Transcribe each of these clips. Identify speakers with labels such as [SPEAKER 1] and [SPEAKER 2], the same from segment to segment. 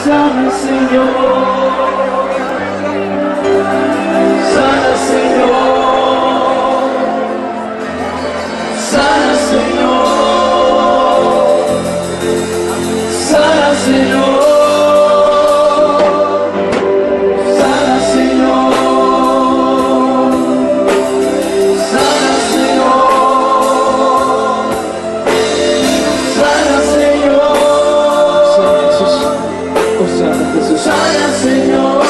[SPEAKER 1] Sana, Señor. Sana, Señor. Sana, Señor. Sana, Señor. Sana, Señor. Sana, Señor. Sana, Señor. Sana, Jesús. Sana, Señor.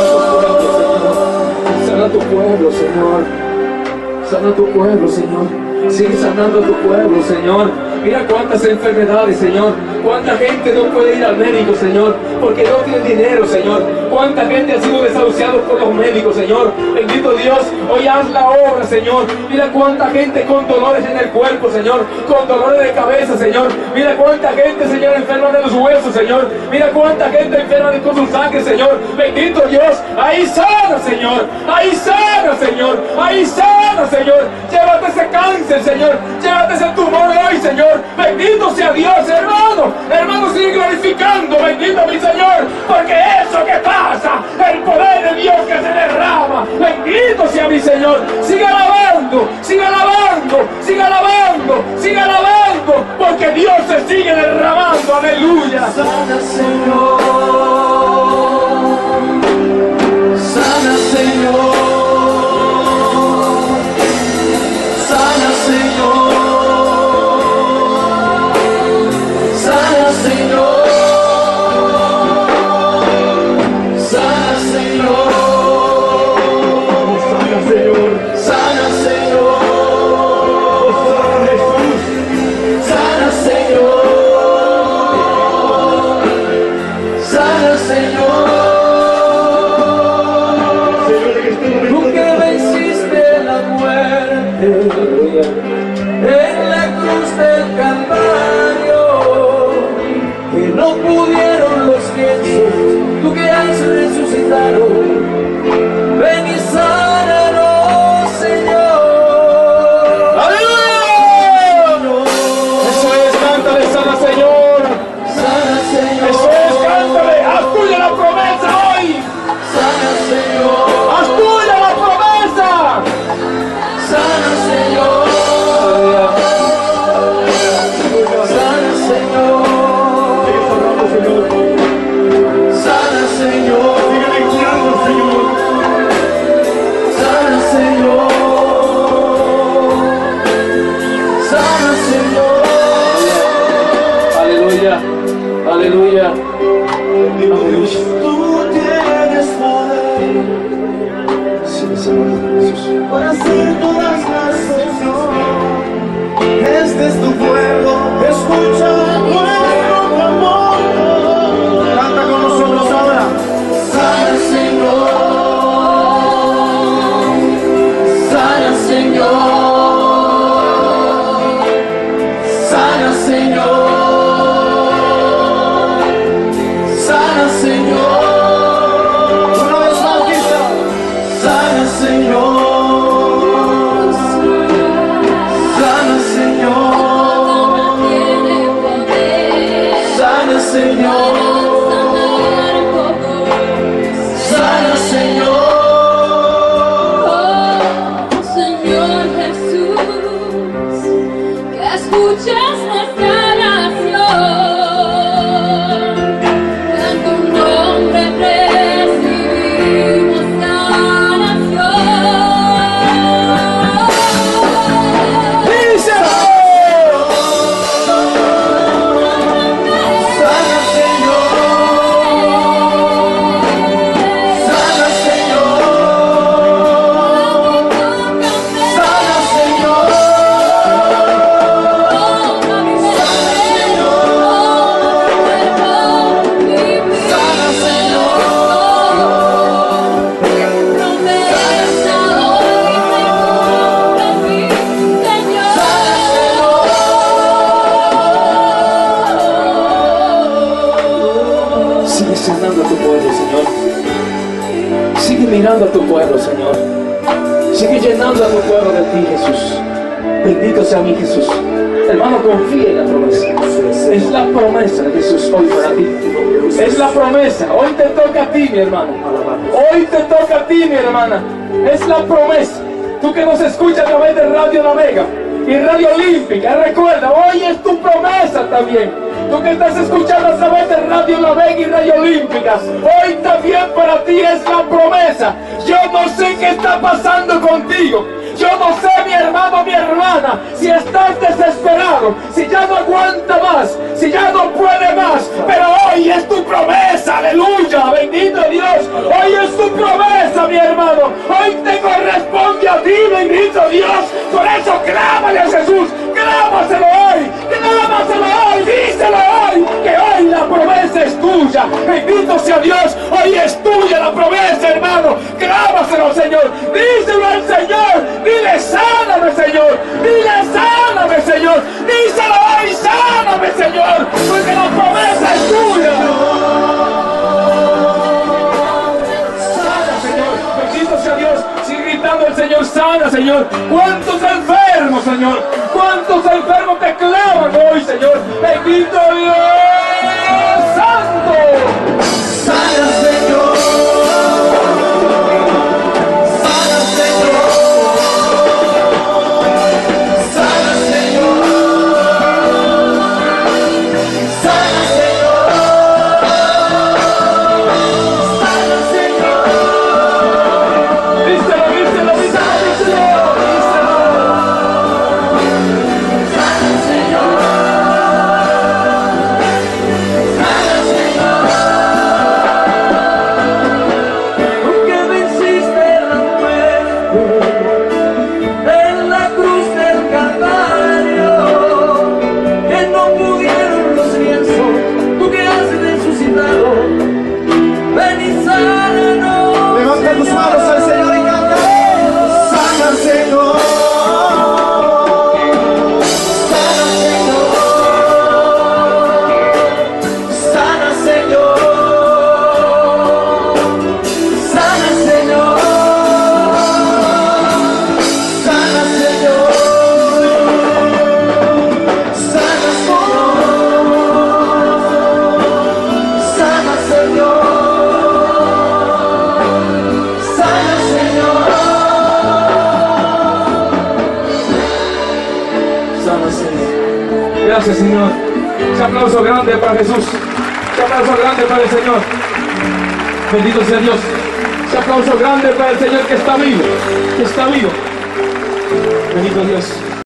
[SPEAKER 1] Sana tu pueblo, Señor. Sana tu pueblo, Señor. Sigue sanando a tu pueblo, Señor. Mira cuántas enfermedades, Señor. Cuánta gente no puede ir al médico, Señor, porque no tiene dinero, Señor. Cuánta gente ha sido desahuciada por los médicos, Señor. Bendito Dios, hoy haz la obra, Señor. Mira cuánta gente con dolores en el cuerpo, Señor, con dolores de cabeza, Señor. Mira cuánta gente, Señor, enferma de los huesos, Señor. Mira cuánta gente enferma con su sangre, Señor. Bendito Dios, ahí sana, Señor. Ahí sana, Señor. Ahí sana, Señor. Llévate ese cáncer, Señor. Llévate ese tumor hoy, Señor. Bendito sea Dios, hermano. Hermano, sigue glorificando, bendito mi Señor, porque eso que pasa, el poder de Dios que se derrama, bendito sea mi Señor. Sigue alabando, sigue alabando, sigue alabando, sigue alabando, porque Dios se sigue derramando, aleluya. Sana, Señor. Sana, Señor. Sana, Señor. En la cruz del Calvario, que no pudieron los cielos, tú que has resucitado, ven y sánanos, Señor. ¡Aleluya! Eso es, cántale, sana, Señor. Sana, Señor. Eso es, cántale, haz tuya la promesa hoy. Sana, Señor. Haz tuya la promesa. Sana, Señor. Sana, Señor. Sana, Señor. Sígueme guiando, Señor. Sana, Señor. Sana, Señor. Aleluya. Aleluya. Aleluya. Tú tienes poder. Sí, Señor Jesús. Para hacer todas las cosas. Este es tu pueblo. Escucha nuestro clamor. Canta con nosotros ahora. Sana, Señor. Sana, Señor. Sana, Señor. Sana, Señor. Una vez más, quizá. Sana, Señor. Sana, Señor. Sana, Señor. Sana, Señor.
[SPEAKER 2] Oh, Señor Jesús, que escuchas nuestra oración. En tu nombre recibimos sanación.
[SPEAKER 1] Díselo. Sana, Señor. Sana, Señor. Sana, Señor. Sana, sigue sanando a tu pueblo, Señor. Sigue mirando a tu pueblo, Señor. Sigue llenando a tu pueblo de ti, Jesús. Bendito sea mi Jesús. Hermano, confía en la promesa. Es la promesa de Jesús hoy para ti. Es la promesa. Hoy te toca a ti, mi hermano. Hoy te toca a ti, mi hermana. Es la promesa. Tú que nos escuchas a través de Radio La Vega y Radio Olímpica, recuerda, hoy es tu promesa también. Tú que estás escuchando a través de Radio La Vega y Radio Olímpica, hoy también para ti es la promesa. Yo no sé qué está pasando contigo. Yo no sé, mi hermano, mi hermana, si estás desesperado, si ya no aguanta más, si ya no puede más, pero hoy es tu promesa, aleluya, bendito Dios. Hoy es tu promesa, mi hermano. Hoy te corresponde a ti, bendito Dios. Por eso clámale a Jesús, clámaselo hoy, díselo hoy, que hoy la promesa es tuya. Bendito sea Dios, hoy es tuya la promesa, hermano. Clámaselo, Señor, díselo al Señor. Dile, sáname, Señor. Dile, sáname, Señor. Díselo hoy, sáname, Señor, porque la promesa es tuya. Sana, Señor. Bendito sea Dios. Sigue gritando el Señor, sana, Señor. ¿Cuántos enfermos, Señor? ¿Cuántos enfermos te claman hoy, Señor? Bendito Dios Santo.
[SPEAKER 3] Sana, Señor.
[SPEAKER 1] Gracias, Señor. Un aplauso grande para Jesús. Un aplauso grande para el Señor. Bendito sea Dios. Un aplauso grande para el Señor que está vivo. Que está vivo. Bendito Dios.